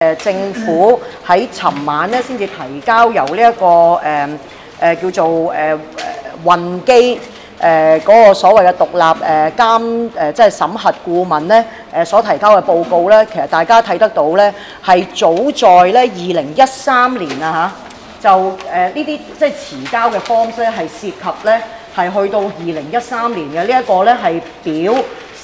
政府喺尋晚咧先至提交由呢、叫做運基嗰個所謂嘅獨立即係審核顧問咧所提交嘅報告咧，其實大家睇得到咧係早在咧2013年啊嚇，就呢啲即係遲交嘅 forms 咧係涉及咧係去到2013年嘅呢一個咧係表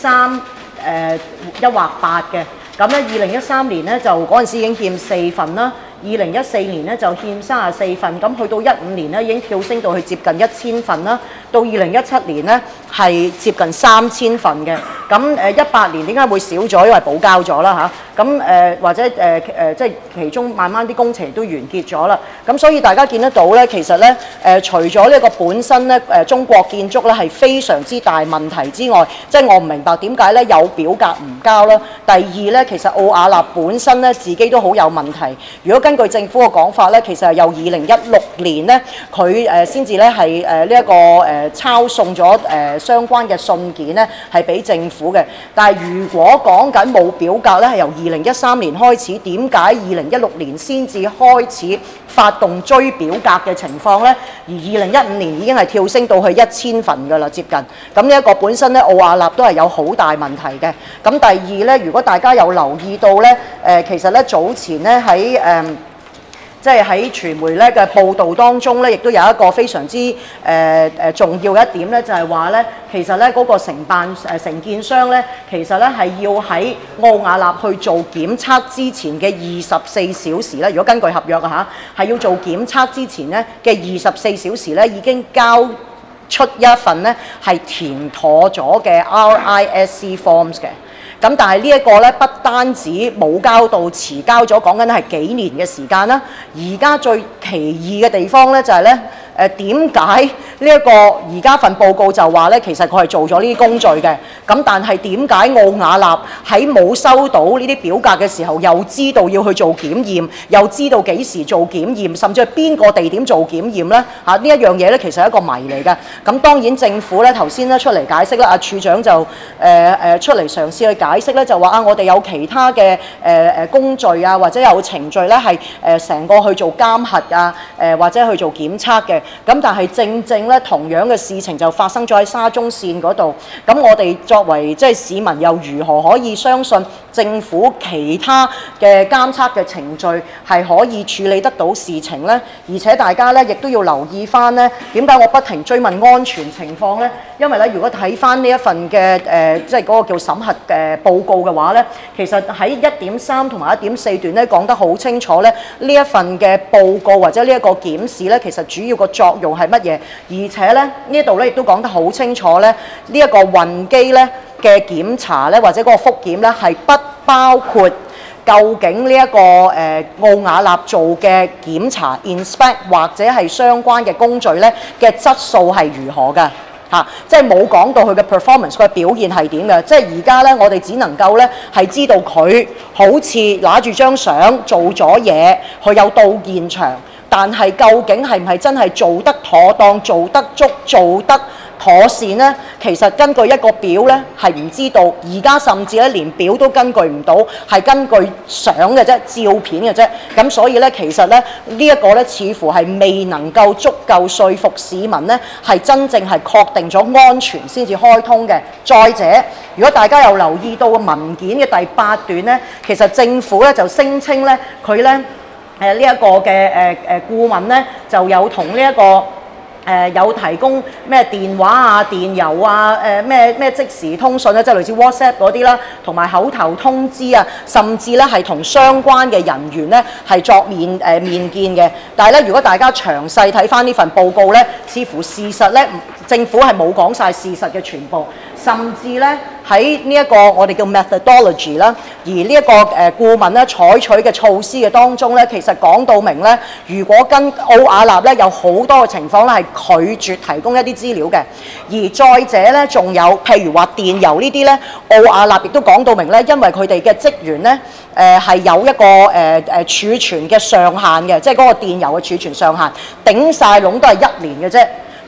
31或8嘅。咁咧2013年咧就嗰陣時已經欠4份啦，2014年咧就欠34份，咁去到15年咧已經跳升到去接近1000份啦，到2017年咧係接近3000份嘅。咁18年點解會少咗？因為補交咗啦嚇。咁或者即係其中慢慢啲工程都完結咗啦。咁所以大家見得到咧，其實咧除咗呢個本身咧中國建築咧係非常之大問題之外，即係我唔明白點解咧有表格唔交啦。第二咧，其實奧雅納本身咧自己都好有問題。如果根據政府嘅講法咧，其實係由2016年咧佢先至咧係呢一個抄送咗相關嘅信件咧係俾政府嘅。但係如果講緊冇表格咧，係由2013年開始，點解2016年先至開始發動追表格嘅情況咧？而2015年已經係跳升到去1000份㗎啦，接近。咁呢一個本身咧奧雅納都係有好大問題嘅。咁第二咧，如果大家有留意到咧，其實咧早前咧喺即係喺傳媒咧嘅報導當中咧，亦都有一個非常之重要嘅一點咧，就係話咧，其實咧嗰個承建商咧，其實咧係要喺奧雅納去做檢測之前嘅24小時咧，如果根據合約啊嚇，係要做檢測之前咧嘅24小時咧，已經交出一份咧係填妥咗嘅 RISC forms 嘅。咁但係呢一個咧，不單止冇交到，遲交咗，講緊係幾年嘅時間啦。而家最奇異嘅地方咧，就係咧，點解呢一個而家份報告就話咧，其實佢係做咗呢啲工序嘅。咁但係點解奧雅納喺冇收到呢啲表格嘅時候，又知道要去做檢驗，又知道幾時做檢驗，甚至係邊個地點做檢驗咧？嚇呢一樣嘢咧，其實係一個謎嚟嘅。咁當然政府咧頭先咧出嚟解釋啦，阿處長就出嚟嘗試去解釋咧，就話啊，我哋有其他嘅工序啊，或者有程序咧係成個去做監核啊，或者去做檢測嘅。咁但係正正咧同樣嘅事情就發生咗喺沙中線嗰度。咁我哋作為即係市民，又如何可以相信政府其他嘅監測嘅程序係可以處理得到事情呢？而且大家咧亦都要留意翻呢，點解我不停追問安全情況呢？因為咧，如果睇翻呢一份嘅即係嗰個叫審核嘅報告嘅話咧，其實喺1.3同埋1.4段咧講得好清楚咧，呢一份嘅報告或者呢一個檢視咧，其實主要個作用係乜嘢？而且咧呢度咧亦都講得好清楚咧，呢一個運機咧嘅檢查咧，或者嗰個復檢咧係不包括究竟呢一個奧雅納做嘅檢查 inspect 或者係相關嘅工序咧嘅質素係如何嘅。即係冇講到佢嘅 performance 佢嘅表現係點嘅，即係而家咧我哋只能夠咧係知道佢好似拿住張相做咗嘢，佢有到現場，但係究竟係唔係真係做得妥當、做得足、做得妥善呢？其實根據一個表咧係唔知道，而家甚至咧連表都根據唔到，係根據相嘅啫、照片嘅啫。咁所以咧，其實咧呢一個咧似乎係未能夠足夠說服市民咧，係真正係確定咗安全先至開通嘅。再者，如果大家有留意到個文件嘅第8段咧，其實政府咧就聲稱咧佢咧呢一個嘅顧問咧就有同呢一個有提供咩電話啊、電郵啊、咩即時通訊咧，即係類似 WhatsApp 嗰啲啦，同埋口頭通知啊，甚至咧係同相關嘅人員咧係作面見嘅。但係咧，如果大家詳細睇翻呢份報告咧，似乎事實咧政府係冇講晒事實嘅全部，甚至咧喺呢一個我哋叫 methodology 啦，而呢一個顧問咧採取嘅措施嘅當中咧，其實講到明咧，如果跟奧雅納咧有好多嘅情況咧係拒絕提供一啲資料嘅，而再者咧仲有譬如話電郵呢啲咧，奧雅納亦都講到明咧，因為佢哋嘅職員咧係有一個儲存嘅上限嘅，即係嗰個電郵嘅儲存上限，頂晒籠都係1年嘅啫。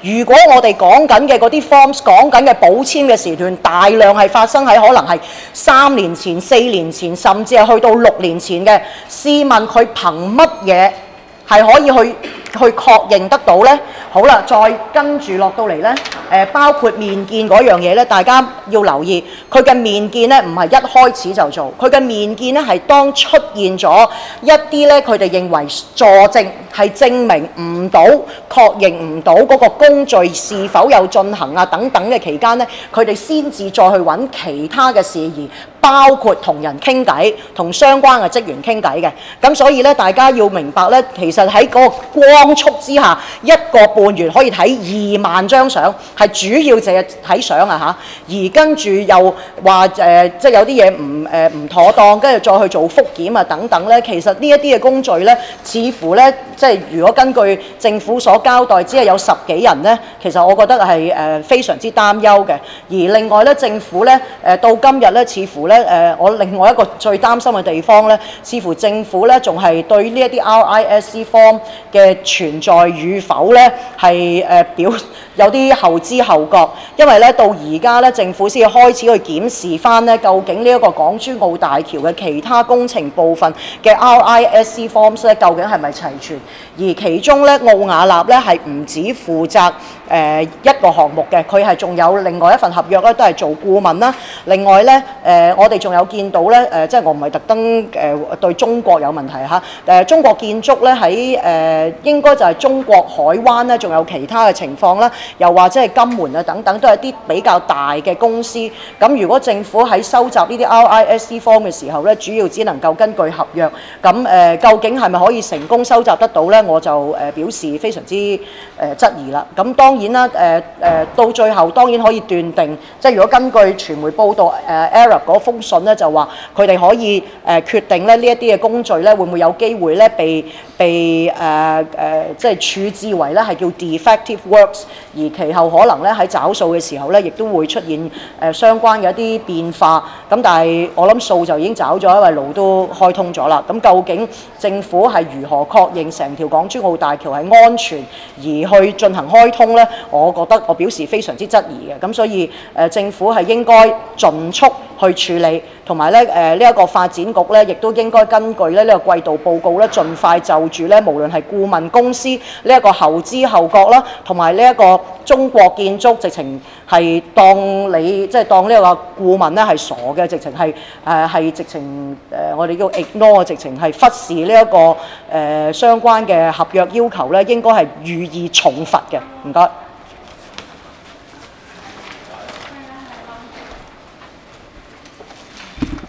如果我哋講緊嘅嗰啲 forms 講緊嘅保簽嘅時段，大量係發生喺可能係3年前、4年前，甚至係去到6年前嘅，試問佢憑乜嘢係可以去確認得到呢？好啦，再跟住落到嚟呢，包括面見嗰樣嘢呢，大家要留意，佢嘅面見呢唔係一開始就做，佢嘅面見呢係當出現咗一啲呢，佢哋認為佐證係證明唔到、確認唔到嗰個工序是否有進行啊等等嘅期間呢，佢哋先至再去揾其他嘅事宜，包括同人傾偈、同相關嘅職員傾偈嘅。咁所以呢，大家要明白呢，其實喺嗰個光速之下，1個半月可以睇2萬張相，係主要淨係睇相啊嚇。而跟住又話即係有啲嘢唔妥當，跟住再去做復檢啊等等呢。其實呢一啲嘅工序呢，似乎呢，即係如果根據政府所交代，只係有10幾人呢，其實我覺得係非常之擔憂嘅。而另外呢，政府呢，到今日呢，似乎呢，我另外一個最擔心嘅地方呢，似乎政府呢仲係對呢一啲 RISC form 嘅存在與否呢，係有啲後知後覺，因為呢，到而家呢，政府先開始去檢視翻呢，究竟呢一個港珠澳大橋嘅其他工程部分嘅 RISC forms 呢，究竟係咪齊全？而其中呢，奧雅納呢係唔止負責一個項目嘅，佢係仲有另外一份合約咧，都係做顧問啦。另外呢，我哋仲有見到呢，即係我唔係特登對中國有問題嚇，中國建築呢，喺應該就係中國海灣呢，仲有其他嘅情況啦，又或者係金門啊等等，都係啲比較大嘅公司。咁如果政府喺收集呢啲 RISC form 嘅時候呢，主要只能夠根據合約，咁究竟係咪可以成功收集得到呢？我就表示非常之質疑啦。咁當然啦，到最後當然可以斷定，即係如果根據傳媒報道，Arab 嗰封信呢，就話佢哋可以決定咧呢一啲嘅工序咧會唔會有機會咧被即係處置為咧係叫 defective works， 而其後可能咧喺找數嘅時候咧，亦都會出現相關嘅一啲變化。咁但係我諗數就已經找咗，因為路都開通咗啦。咁究竟政府係如何確認成條港珠澳大橋係安全而去進行開通呢？我表示非常之質疑嘅。咁所以政府係應該盡速去處理，同埋咧呢一個發展局咧，亦都應該根據咧呢個季度報告咧，盡快就住咧無論係顧問公司呢一個後知後覺啦，同埋呢一個中國建築直情係當呢個顧問咧係傻嘅，直情係直情我哋叫 ignore， 直情係忽視呢一個相關嘅合約要求咧，應該係予以重罰嘅。唔該。